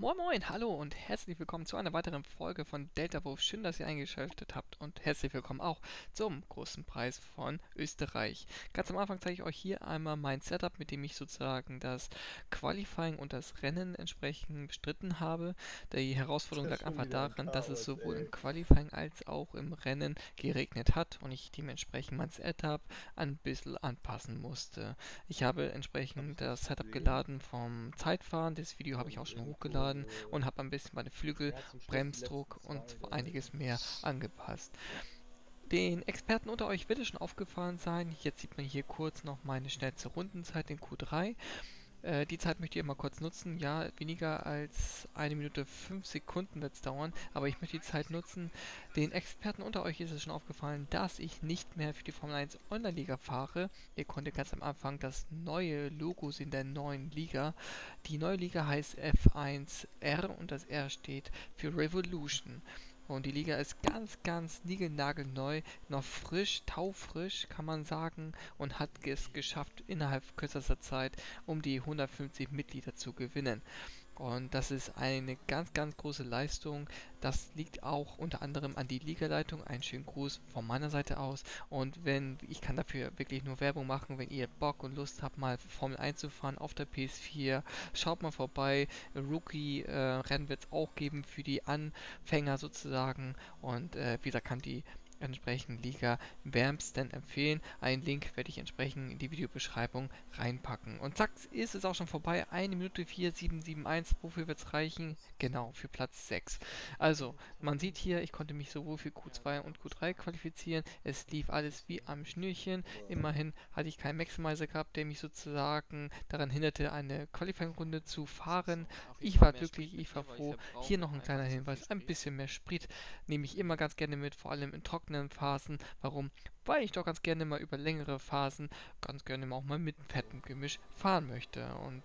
Moin Moin, hallo und herzlich willkommen zu einer weiteren Folge von Delta Wolf. Schön, dass ihr eingeschaltet habt und herzlich willkommen auch zum großen Preis von Österreich. Ganz am Anfang zeige ich euch hier einmal mein Setup, mit dem ich sozusagen das Qualifying und das Rennen entsprechend bestritten habe. Die Herausforderung Das ist lag schon einfach wieder ein darin, dass es Chaos, sowohl ey. im Qualifying als auch im Rennen geregnet hat und ich dementsprechend mein Setup ein bisschen anpassen musste. Ich habe Habe entsprechend ich nicht das Setup gesehen. geladen vom Zeitfahren. Das Video habe ich auch Und schon irgendwo hochgeladen und so habe ein bisschen meine Flügel, ganz zum Schluss die letzten Bremsdruck und zwei da, ey. einiges mehr angepasst. Den Experten unter euch wird es schon aufgefallen sein. Jetzt sieht man hier kurz noch meine schnellste Rundenzeit in Q3. Die Zeit möchte ich mal kurz nutzen. Ja, weniger als 1 Minute 5 Sekunden wird es dauern, aber ich möchte die Zeit nutzen. Den Experten unter euch ist es schon aufgefallen, dass ich nicht mehr für die Formel 1 Online-Liga fahre. Ihr konntet ganz am Anfang das neue Logo sehen der neuen Liga. Die neue Liga heißt F1R und das R steht für Revolution. Und die Liga ist ganz niegelnagelneu, noch frisch, taufrisch, kann man sagen, und hat es geschafft, innerhalb kürzester Zeit um die 150 Mitglieder zu gewinnen. Und das ist eine ganz große Leistung. Das liegt auch unter anderem an die Ligaleitung. Einen schönen Gruß von meiner Seite aus. Und wenn, ich kann dafür wirklich nur Werbung machen, wenn ihr Bock und Lust habt, mal Formel 1 zu fahren auf der PS4, schaut mal vorbei. Rookie-Rennen wird es auch geben für die Anfänger sozusagen. Und wie gesagt, kann die entsprechend Liga wärmsten empfehlen. Einen Link werde ich entsprechend in die Videobeschreibung reinpacken. Und zack, ist es auch schon vorbei. 1 Minute 4771. Wofür wird es reichen? Genau, für Platz 6. Also, man sieht hier, ich konnte mich sowohl für Q2 und Q3 qualifizieren. Es lief alles wie am Schnürchen. Immerhin hatte ich keinen Maximizer gehabt, der mich sozusagen daran hinderte, eine Qualifying-Runde zu fahren. Ich war glücklich, ich war froh. Hier noch ein kleiner Hinweis, ein bisschen mehr Sprit nehme ich immer ganz gerne mit, vor allem in trockenen Phasen. Warum? Weil ich doch ganz gerne mal über längere Phasen ganz gerne auch mal mit fettem Gemisch fahren möchte. Und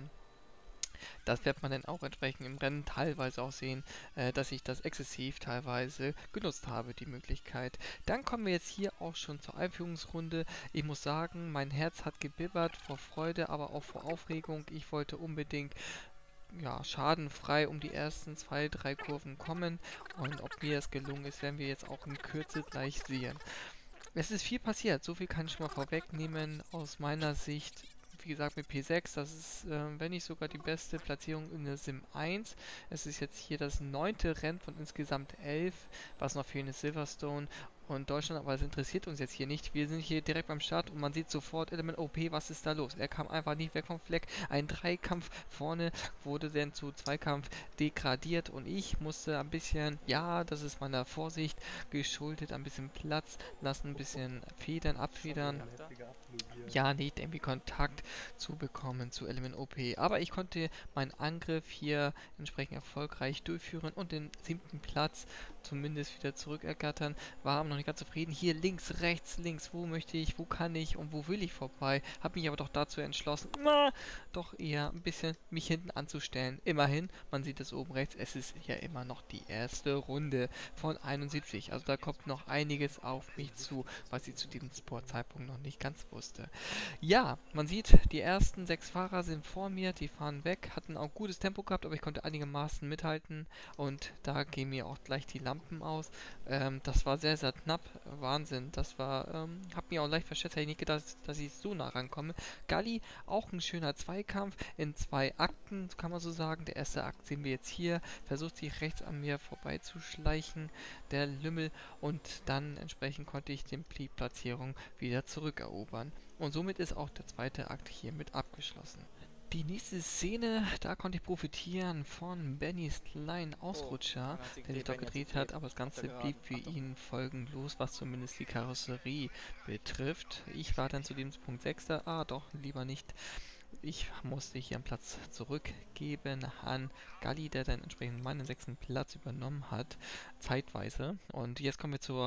das wird man dann auch entsprechend im Rennen teilweise auch sehen, dass ich das exzessiv teilweise genutzt habe, die Möglichkeit. Dann kommen wir jetzt hier auch schon zur Einführungsrunde. Ich muss sagen, mein Herz hat gebibbert vor Freude, aber auch vor Aufregung. Ich wollte unbedingt ja, schadenfrei um die ersten 2, 3 Kurven kommen. Und ob mir das gelungen ist, werden wir jetzt auch in Kürze gleich sehen. Es ist viel passiert, so viel kann ich schon mal vorwegnehmen. Aus meiner Sicht, wie gesagt, mit P6, das ist, wenn nicht sogar die beste Platzierung in der Sim 1. Es ist jetzt hier das 9. Rennen von insgesamt 11, was noch fehlt ist Silverstone und Deutschland, aber es interessiert uns jetzt hier nicht. Wir sind hier direkt beim Start und man sieht sofort Element OP, was ist da los? Er kam einfach nicht weg vom Fleck. Ein Dreikampf vorne wurde dann zu Zweikampf degradiert und ich musste ein bisschen, ja, das ist meiner Vorsicht geschuldet, ein bisschen Platz lassen, ein bisschen federn, Schon wieder abfedern. ein heftiger Abflug hier. Ja, nicht irgendwie Kontakt zu bekommen zu Element OP. Aber ich konnte meinen Angriff hier entsprechend erfolgreich durchführen und den 7. Platz zumindest wieder zurückergattern. War aber noch nicht ganz zufrieden. Hier links, rechts, links. Wo möchte ich, wo kann ich und wo will ich vorbei? Habe mich aber doch dazu entschlossen, doch eher ein bisschen mich hinten anzustellen. Immerhin, man sieht es oben rechts, es ist ja immer noch die erste Runde von 71. Also da kommt noch einiges auf mich zu, was ich zu diesem Sportzeitpunkt noch nicht ganz wusste. Ja, man sieht, die ersten 6 Fahrer sind vor mir, die fahren weg, hatten auch gutes Tempo gehabt, aber ich konnte einigermaßen mithalten und da gehen mir auch gleich die Lampen aus. Das war sehr knapp, Wahnsinn. Das war, hab mir auch leicht verschätzt, hätte ich nicht gedacht, dass ich so nah rankomme. Galli, auch ein schöner Zweikampf in 2 Akten, kann man so sagen. Der erste Akt sehen wir jetzt hier, versucht sich rechts an mir vorbeizuschleichen, der Lümmel, und dann entsprechend konnte ich die Platzierung wieder zurückerobern. Und somit ist auch der zweite Akt hiermit abgeschlossen. Die nächste Szene, da konnte ich profitieren von Bennys kleinen Oh, Ausrutscher, man hat sie der sich gedreht, dort Benny hat sie gedreht hat, gedreht. aber das Auf der Ganze blieb Geraden. für Achtung. ihn folgenlos, was zumindest die Karosserie betrifft. Ich war dann zu dem Punkt Sechster. Doch, lieber nicht. Ich musste hier einen Platz zurückgeben an Galli, der dann entsprechend meinen 6. Platz übernommen hat, zeitweise. Und jetzt kommen wir zur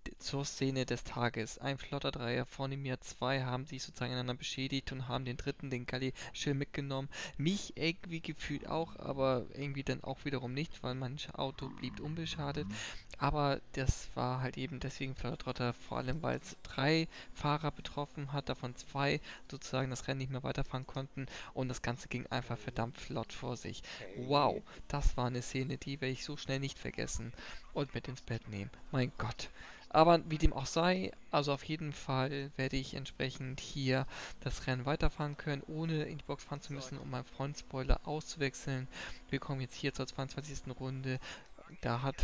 zur Szene des Tages. Ein flotter Dreier vor mir, zwei haben sich sozusagen einander beschädigt und haben den dritten, den Galli, schön mitgenommen. Mich irgendwie gefühlt auch, aber irgendwie dann auch wiederum nicht, weil mein Auto blieb unbeschadet. Aber das war halt eben deswegen flotter Trotter, vor allem weil es drei Fahrer betroffen hat, davon zwei sozusagen das Rennen nicht mehr weiterfahren konnten und das Ganze ging einfach verdammt flott vor sich. Wow, das war eine Szene, die werde ich so schnell nicht vergessen und mit ins Bett nehmen. Mein Gott. Aber wie dem auch sei, also auf jeden Fall werde ich entsprechend hier das Rennen weiterfahren können, ohne in die Box fahren zu müssen, um meinen Front-Spoiler auszuwechseln. Wir kommen jetzt hier zur 22. Runde. Da hat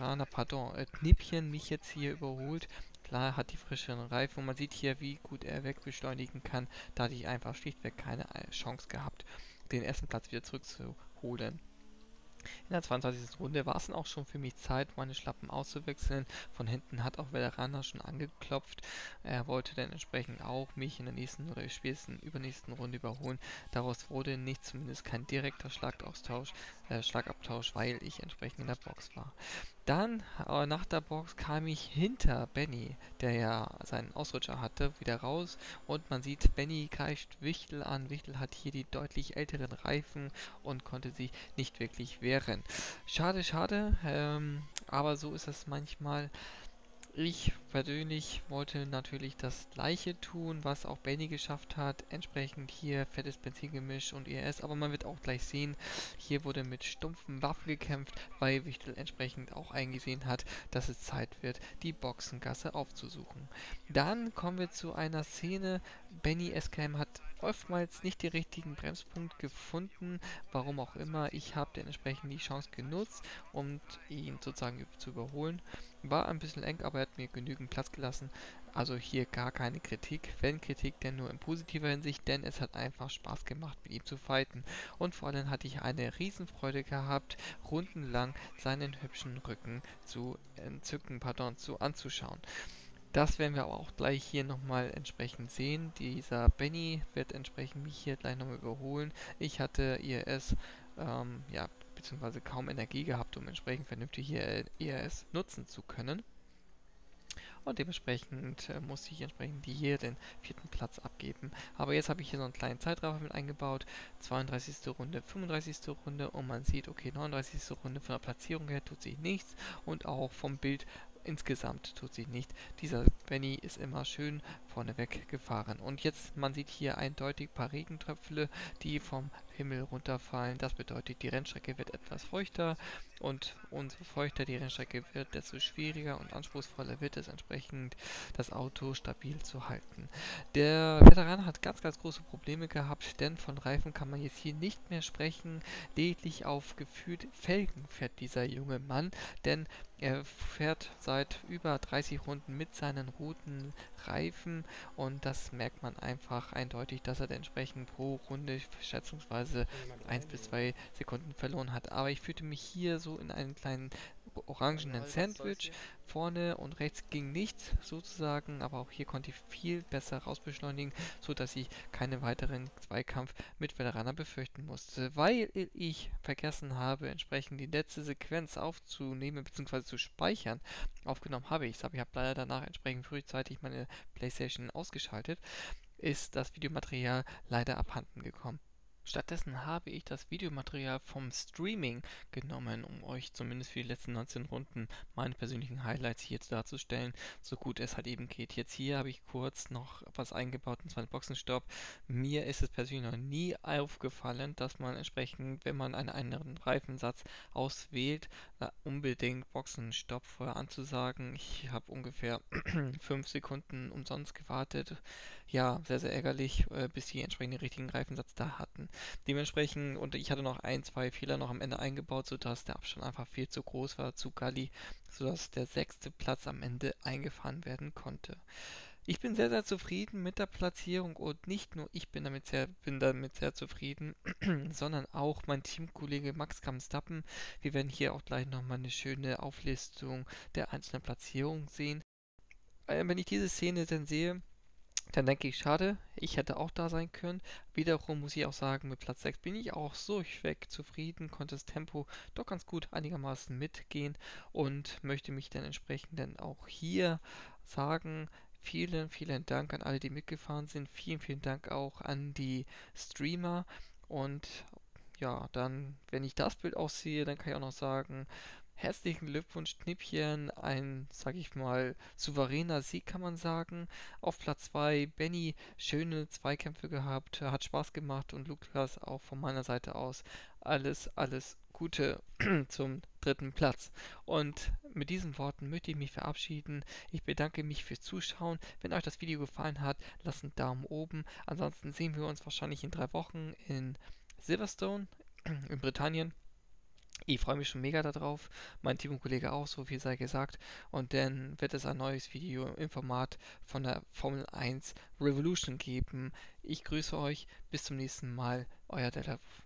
Knipchen mich jetzt hier überholt. Klar, er hat die frischeren Reifen und man sieht hier, wie gut er wegbeschleunigen kann. Da hatte ich einfach schlichtweg keine Chance gehabt, den ersten Platz wieder zurückzuholen. In der 22. Runde war es dann auch schon für mich Zeit, meine Schlappen auszuwechseln. Von hinten hat auch Valderrama schon angeklopft. Er wollte dann entsprechend auch mich in der nächsten oder spätestens übernächsten Runde überholen. Daraus wurde nicht, zumindest kein direkter Schlagabtausch, weil ich entsprechend in der Box war. Dann, nach der Box kam ich hinter Benny, der ja seinen Ausrutscher hatte, wieder raus und man sieht, Benny greift Wichtel an. Wichtel hat hier die deutlich älteren Reifen und konnte sich nicht wirklich wehren. Schade, schade, aber so ist es manchmal. Ich persönlich wollte natürlich das gleiche tun, was auch Benny geschafft hat. Entsprechend hier fettes Benzingemisch und ES, aber man wird auch gleich sehen, hier wurde mit stumpfen Waffen gekämpft, weil Wichtel entsprechend auch eingesehen hat, dass es Zeit wird, die Boxengasse aufzusuchen. Dann kommen wir zu einer Szene. Benny SKM hat oftmals nicht den richtigen Bremspunkt gefunden, warum auch immer. Ich habe dann entsprechend die Chance genutzt, um ihn sozusagen zu überholen. War ein bisschen eng, aber er hat mir genügend Platz gelassen. Also hier gar keine Kritik. Wenn Kritik, denn nur in positiver Hinsicht, denn es hat einfach Spaß gemacht, mit ihm zu fighten. Und vor allem hatte ich eine Riesenfreude gehabt, rundenlang seinen hübschen Rücken anzuschauen. Das werden wir aber auch gleich hier nochmal entsprechend sehen. Dieser Benny wird entsprechend mich hier gleich nochmal überholen. Ich hatte IRS, ja, beziehungsweise kaum Energie gehabt, um entsprechend vernünftig hier IRS nutzen zu können. Und dementsprechend musste ich entsprechend hier den vierten Platz abgeben. Aber jetzt habe ich hier so einen kleinen Zeitraffer mit eingebaut. 32. Runde, 35. Runde und man sieht, okay, 39. Runde von der Platzierung her tut sich nichts und auch vom Bild insgesamt tut sich nicht. Dieser Benny ist immer schön vorneweg gefahren. Und jetzt, man sieht hier eindeutig ein paar Regentröpfle, die vom Himmel runterfallen. Das bedeutet, die Rennstrecke wird etwas feuchter und umso feuchter die Rennstrecke wird, desto schwieriger und anspruchsvoller wird es entsprechend, das Auto stabil zu halten. Der Veteran hat ganz, ganz große Probleme gehabt, denn von Reifen kann man jetzt hier nicht mehr sprechen. Lediglich auf gefühlt Felgen fährt dieser junge Mann, denn er fährt seit über 30 Runden mit seinen roten Reifen und das merkt man einfach eindeutig, dass er entsprechend pro Runde schätzungsweise 1 bis 2 Sekunden verloren hat. Aber ich fühlte mich hier so in einem kleinen orangenen Sandwich. Vorne und rechts ging nichts sozusagen, aber auch hier konnte ich viel besser rausbeschleunigen, so dass ich keinen weiteren Zweikampf mit Veteraner befürchten musste, weil ich vergessen habe, entsprechend die letzte Sequenz aufzunehmen bzw. zu speichern. Aufgenommen habe ich es, aber ich habe leider danach entsprechend frühzeitig meine PlayStation ausgeschaltet, ist das Videomaterial leider abhanden gekommen. Stattdessen habe ich das Videomaterial vom Streaming genommen, um euch zumindest für die letzten 19 Runden meine persönlichen Highlights hier darzustellen, so gut es halt eben geht. Jetzt hier habe ich kurz noch was eingebaut, und zwar den Boxenstopp. Mir ist es persönlich noch nie aufgefallen, dass man entsprechend, wenn man einen anderen Reifensatz auswählt, unbedingt Boxenstopp vorher anzusagen. Ich habe ungefähr 5 Sekunden umsonst gewartet. Ja, sehr, sehr ärgerlich, bis die entsprechend den richtigen Reifensatz da hatten. Dementsprechend, und ich hatte noch ein, zwei Fehler noch am Ende eingebaut, sodass der Abstand einfach viel zu groß war zu Galli, sodass der 6. Platz am Ende eingefahren werden konnte. Ich bin sehr, sehr zufrieden mit der Platzierung und nicht nur ich bin damit sehr zufrieden, sondern auch mein Teamkollege Max Verstappen. Wir werden hier auch gleich nochmal eine schöne Auflistung der einzelnen Platzierungen sehen. Wenn ich diese Szene dann sehe, Dann denke ich, schade, ich hätte auch da sein können. Wiederum muss ich auch sagen, mit Platz 6 bin ich auch so durchweg zufrieden, konnte das Tempo doch ganz gut einigermaßen mitgehen und möchte mich dann entsprechend dann auch hier sagen, vielen, vielen Dank an alle, die mitgefahren sind. Vielen, vielen Dank auch an die Streamer. Und ja, dann, wenn ich das Bild auch sehe, dann kann ich auch noch sagen, herzlichen Glückwunsch, Knippchen. Ein, sag ich mal, souveräner Sieg, kann man sagen. Auf Platz 2 Benny, schöne Zweikämpfe gehabt, hat Spaß gemacht und Lukas auch von meiner Seite aus alles, alles Gute zum dritten Platz. Und mit diesen Worten möchte ich mich verabschieden. Ich bedanke mich fürs Zuschauen. Wenn euch das Video gefallen hat, lasst einen Daumen oben. Ansonsten sehen wir uns wahrscheinlich in 3 Wochen in Silverstone in Britannien. Ich freue mich schon mega darauf. Mein Teamkollege auch, so viel sei gesagt. Und dann wird es ein neues Video im Format von der Formel 1 Revolution geben. Ich grüße euch. Bis zum nächsten Mal. Euer Delta.